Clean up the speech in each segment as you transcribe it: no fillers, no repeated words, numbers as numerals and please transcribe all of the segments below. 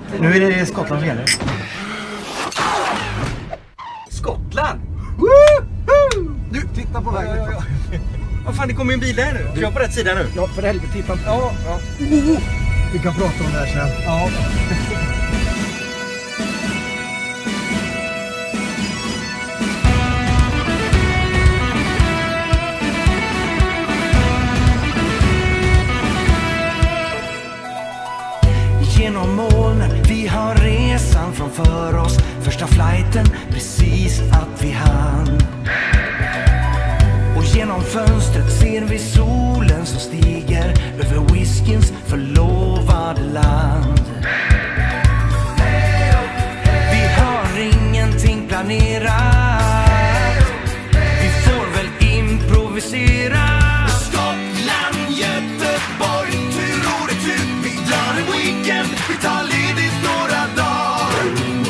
Nu är det Skottland som gäller. Skottland? Du, titta på vägen. Ja. Vad fan, det kommer en bil där nu. Kör på rätt sida nu. Ja, för helvete, titta. Ja. Vi kan prata om det här sen. Ja. Genom molnen, vi har resan framför oss. Första flighten, precis att vi hann. Och genom fönstret ser vi solen som stiger över whiskyns förlovade land. Vi har ingenting planerat. Vi får väl improvisera. Skottland, Göteborg, tur och retur. Vi drar en weekend, vi tar ledigt några dagar.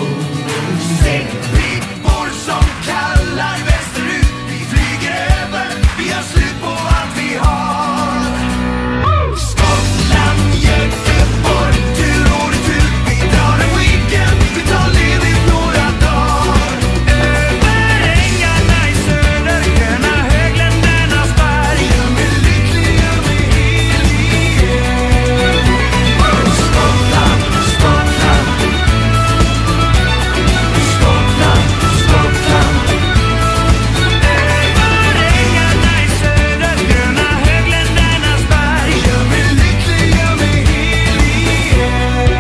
Säckpippor som kallar västerut. Vi flyger över, vi har slut på allt vi har. Skottland, Göteborg, tur och retur. Vi drar en weekend, vi tar ledigt några dagar. Över ängarna i söder, gröna högländernas berg. Gör mig lycklig, gör mig helig. Skottland, Skottland. Skottland, Skottland. Över ängarna i söder, gröna högländernas berg. Gör mig lycklig, gör mig helig.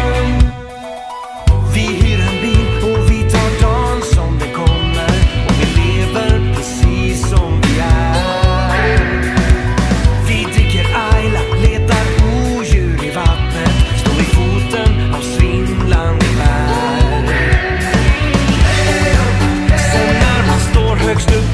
Vi hyr en bil och vi tar dagen som det kommer. Och vi lever precis som vi är. Vi dricker Ayla, letar odjur i vattnet. Står i foten av svindlande bär. Sen när man står högst upp